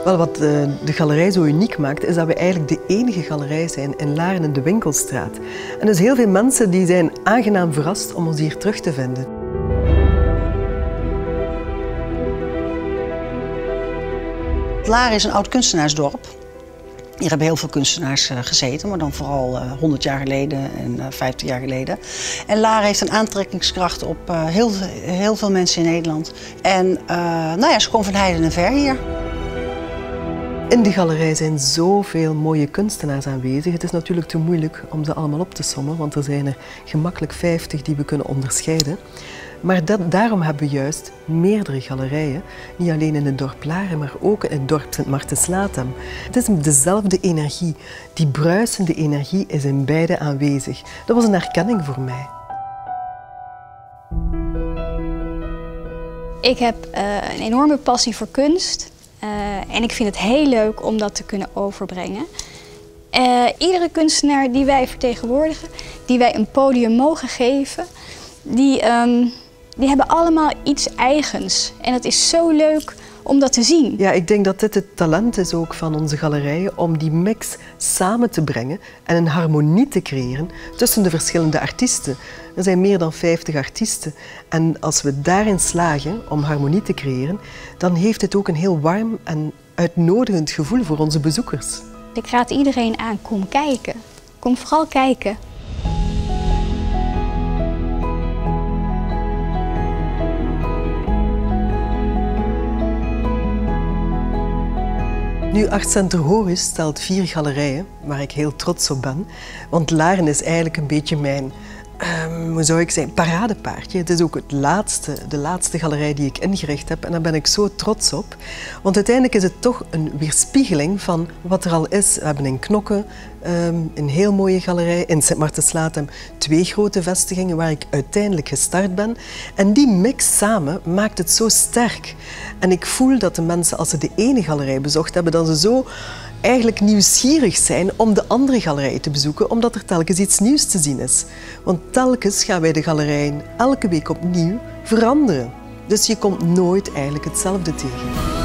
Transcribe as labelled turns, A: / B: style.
A: Wel, wat de galerij zo uniek maakt, is dat we eigenlijk de enige galerij zijn in Laren in de Winkelstraat. En dus heel veel mensen die zijn aangenaam verrast om ons hier terug te vinden.
B: Laren is een oud kunstenaarsdorp. Hier hebben heel veel kunstenaars gezeten, maar dan vooral 100 jaar geleden en 50 jaar geleden. En Laren heeft een aantrekkingskracht op heel veel mensen in Nederland. En ze komen van heide en ver hier.
A: In de galerij zijn zoveel mooie kunstenaars aanwezig. Het is natuurlijk te moeilijk om ze allemaal op te sommen, want er zijn er gemakkelijk 50 die we kunnen onderscheiden. Maar daarom hebben we juist meerdere galerijen, niet alleen in het dorp Laren, maar ook in het dorp Sint-Martens-Latem. Het is dezelfde energie, die bruisende energie is in beide aanwezig. Dat was een herkenning voor mij.
C: Ik heb een enorme passie voor kunst en ik vind het heel leuk om dat te kunnen overbrengen. Iedere kunstenaar die wij vertegenwoordigen, die wij een podium mogen geven, die hebben allemaal iets eigens. En het is zo leuk om dat te zien.
A: Ja, ik denk dat dit het talent is ook van onze galerijen om die mix samen te brengen en een harmonie te creëren tussen de verschillende artiesten. Er zijn meer dan 50 artiesten en als we daarin slagen om harmonie te creëren, dan heeft het ook een heel warm en uitnodigend gevoel voor onze bezoekers.
C: Ik raad iedereen aan, kom kijken. Kom vooral kijken.
A: Nu, Art Center Horus stelt 4 galerijen, waar ik heel trots op ben. Want Laren is eigenlijk een beetje mijn, hoe zou ik zeggen, paradepaardje. Het is ook de laatste galerij die ik ingericht heb en daar ben ik zo trots op. Want uiteindelijk is het toch een weerspiegeling van wat er al is. We hebben in Knokke een heel mooie galerij, in Sint-Martens-Latem 2 grote vestigingen waar ik uiteindelijk gestart ben. En die mix samen maakt het zo sterk. En ik voel dat de mensen, als ze de ene galerij bezocht hebben, dat ze zo eigenlijk nieuwsgierig zijn om de andere galerijen te bezoeken, omdat er telkens iets nieuws te zien is. Want telkens gaan wij de galerijen elke week opnieuw veranderen. Dus je komt nooit eigenlijk hetzelfde tegen.